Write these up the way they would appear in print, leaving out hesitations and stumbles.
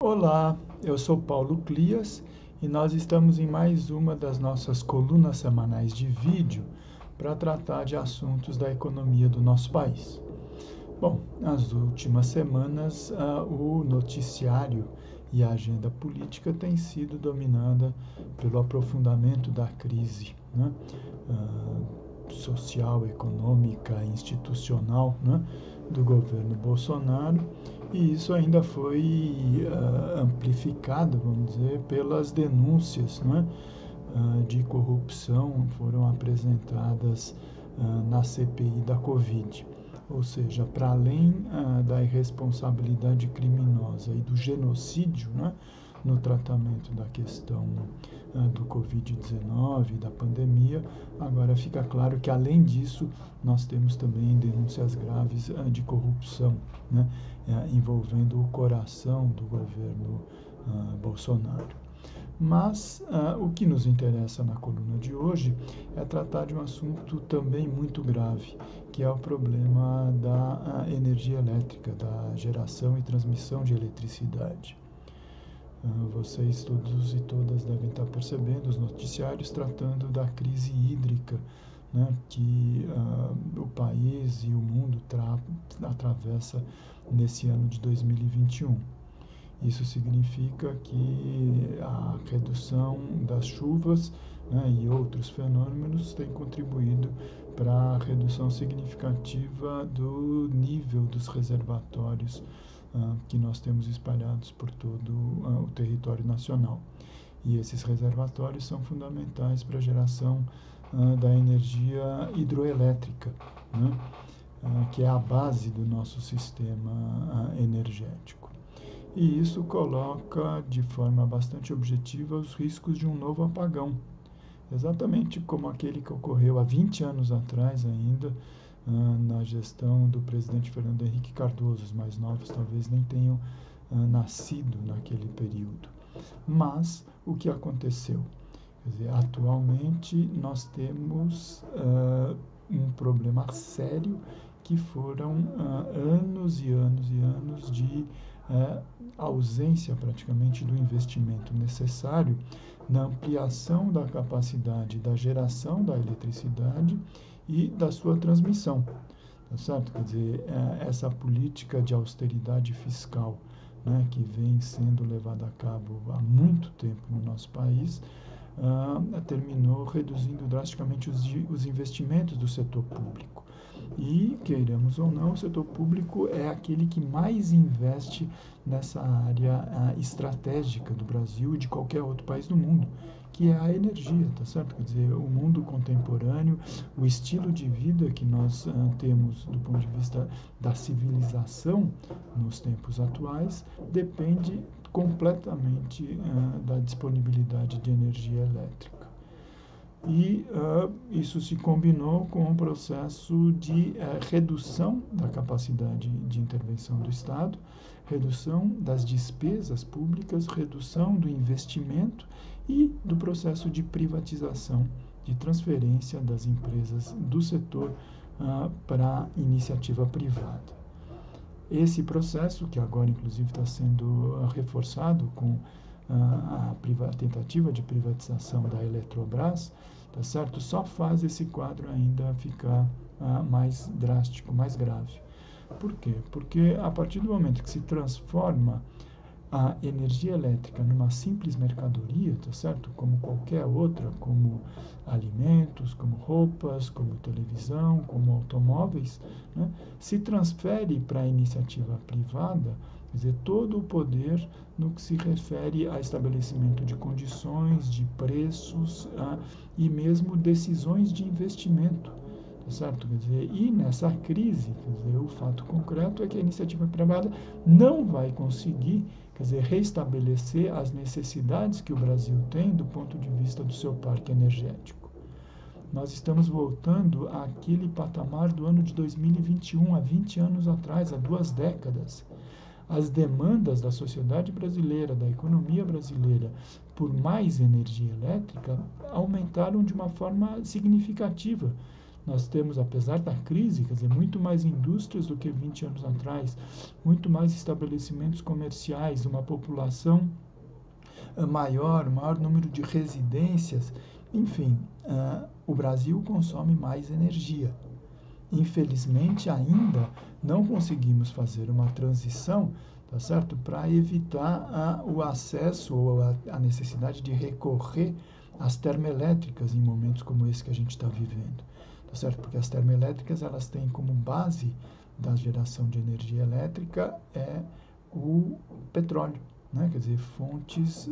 Olá, eu sou Paulo Clias e nós estamos em mais uma das nossas colunas semanais de vídeo para tratar de assuntos da economia do nosso país. Bom, nas últimas semanas, o noticiário e a agenda política têm sido dominada pelo aprofundamento da crise, né? Social, econômica, institucional, né? Do governo Bolsonaro, e isso ainda foi amplificado, vamos dizer, pelas denúncias, né? De corrupção foram apresentadas na CPI da Covid. Ou seja, para além da irresponsabilidade criminosa e do genocídio, né, no tratamento da questão do Covid-19, da pandemia, agora fica claro que, além disso, nós temos também denúncias graves de corrupção, né, envolvendo o coração do governo Bolsonaro. Mas o que nos interessa na coluna de hoje é tratar de um assunto também muito grave, que é o problema da energia elétrica, da geração e transmissão de eletricidade. Vocês todos e todas devem estar percebendo os noticiários tratando da crise hídrica, né, que o país e o mundo atravessa nesse ano de 2021. Isso significa que a redução das chuvas, né, e outros fenômenos têm contribuído para a redução significativa do nível dos reservatórios que nós temos espalhados por todo o território nacional. E esses reservatórios são fundamentais para a geração da energia hidroelétrica, né, que é a base do nosso sistema energético. E isso coloca de forma bastante objetiva os riscos de um novo apagão, exatamente como aquele que ocorreu há 20 anos atrás ainda, na gestão do presidente Fernando Henrique Cardoso. Os mais novos talvez nem tenham nascido naquele período. Mas o que aconteceu? Quer dizer, atualmente nós temos um problema sério, que foram anos e anos e anos de ausência praticamente do investimento necessário na ampliação da capacidade da geração da eletricidade e da sua transmissão, tá certo? Quer dizer, essa política de austeridade fiscal, né, que vem sendo levada a cabo há muito tempo no nosso país, terminou reduzindo drasticamente os investimentos do setor público. E, queiramos ou não, o setor público é aquele que mais investe nessa área estratégica do Brasil e de qualquer outro país do mundo, que é a energia, tá certo? Quer dizer, o mundo contemporâneo, o estilo de vida que nós temos do ponto de vista da civilização nos tempos atuais depende completamente da disponibilidade de energia elétrica. E isso se combinou com um processo de redução da capacidade de intervenção do Estado, redução das despesas públicas, redução do investimento e do processo de privatização, de transferência das empresas do setor para a iniciativa privada. Esse processo, que agora inclusive está sendo reforçado com a tentativa de privatização da Eletrobras, tá certo? Só faz esse quadro ainda ficar mais drástico, mais grave. Por quê? Porque a partir do momento que se transforma a energia elétrica numa simples mercadoria, tá certo? Como qualquer outra, como alimentos, como roupas, como televisão, como automóveis, né? Se transfere para a iniciativa privada, quer dizer, todo o poder no que se refere a estabelecimento de condições, de preços e mesmo decisões de investimento, tá certo? Quer dizer, e nessa crise, quer dizer, o fato concreto é que a iniciativa privada não vai conseguir, quer dizer, restabelecer as necessidades que o Brasil tem do ponto de vista do seu parque energético. Nós estamos voltando àquele patamar do ano de 2021, há 20 anos atrás, há 2 décadas. As demandas da sociedade brasileira, da economia brasileira, por mais energia elétrica, aumentaram de uma forma significativa, nós temos, apesar da crise, quer dizer, muito mais indústrias do que 20 anos atrás, muito mais estabelecimentos comerciais, uma população maior número de residências, enfim, o Brasil consome mais energia. Infelizmente, ainda não conseguimos fazer uma transição, tá certo, para evitar o acesso ou a necessidade de recorrer às termoelétricas em momentos como esse que a gente está vivendo, tá certo? Porque as termoelétricas, elas têm como base da geração de energia elétrica o petróleo, né? Quer dizer, fontes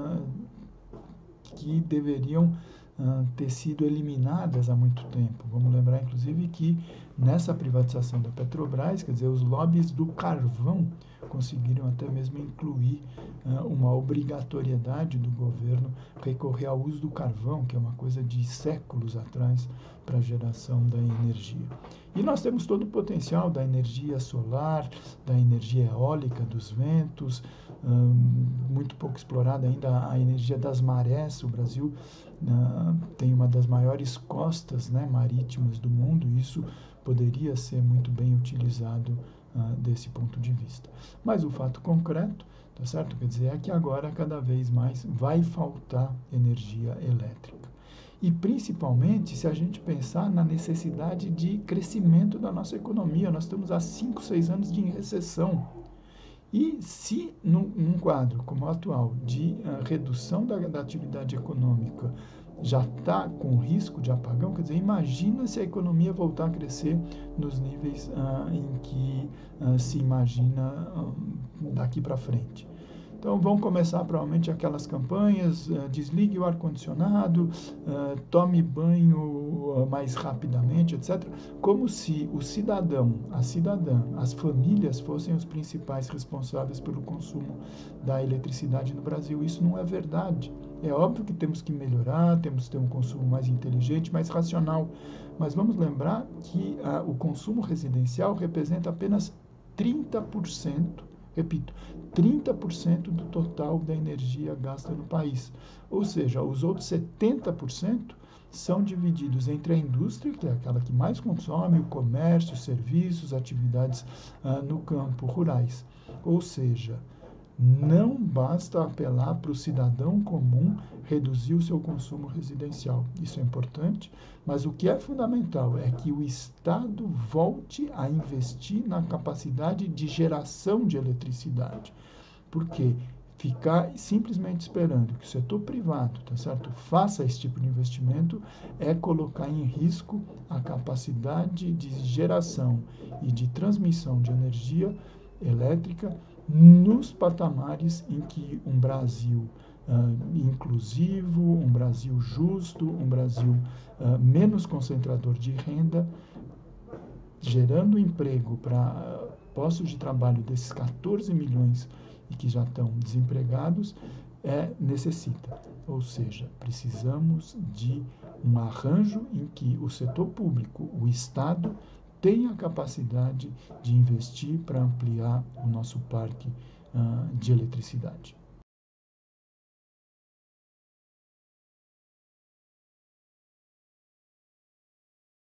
que deveriam ter sido eliminadas há muito tempo. Vamos lembrar, inclusive, que nessa privatização da Petrobras, quer dizer, os lobbies do carvão conseguiram até mesmo incluir uma obrigatoriedade do governo recorrer ao uso do carvão, que é uma coisa de séculos atrás, para a geração da energia. E nós temos todo o potencial da energia solar, da energia eólica, dos ventos, muito pouco explorada ainda a energia das marés. O Brasil tem uma das maiores costas, né, marítimas do mundo, e isso poderia ser muito bem utilizado desse ponto de vista. Mas o fato concreto, tá certo? Quer dizer, é que agora cada vez mais vai faltar energia elétrica. E principalmente se a gente pensar na necessidade de crescimento da nossa economia. Nós estamos há 5, 6 anos de recessão. E se num quadro como o atual de redução da atividade econômica já está com risco de apagão, quer dizer, imagina se a economia voltar a crescer nos níveis em que se imagina daqui para frente. Então vão começar provavelmente aquelas campanhas, desligue o ar-condicionado, tome banho mais rapidamente, etc. Como se o cidadão, a cidadã, as famílias fossem os principais responsáveis pelo consumo da eletricidade no Brasil. Isso não é verdade. É óbvio que temos que melhorar, temos que ter um consumo mais inteligente, mais racional. Mas vamos lembrar que o consumo residencial representa apenas 30%, repito, 30% do total da energia gasta no país. Ou seja, os outros 70% são divididos entre a indústria, que é aquela que mais consome, o comércio, serviços, atividades no campo rurais. Ou seja, não basta apelar para o cidadão comum reduzir o seu consumo residencial. Isso é importante, mas o que é fundamental é que o Estado volte a investir na capacidade de geração de eletricidade. Porque ficar simplesmente esperando que o setor privado, tá certo, faça esse tipo de investimento é colocar em risco a capacidade de geração e de transmissão de energia elétrica nos patamares em que um Brasil inclusivo, um Brasil justo, um Brasil menos concentrador de renda, gerando emprego para postos de trabalho desses 14 milhões e que já estão desempregados, necessita. Ou seja, precisamos de um arranjo em que o setor público, o Estado, tenha a capacidade de investir para ampliar o nosso parque de eletricidade.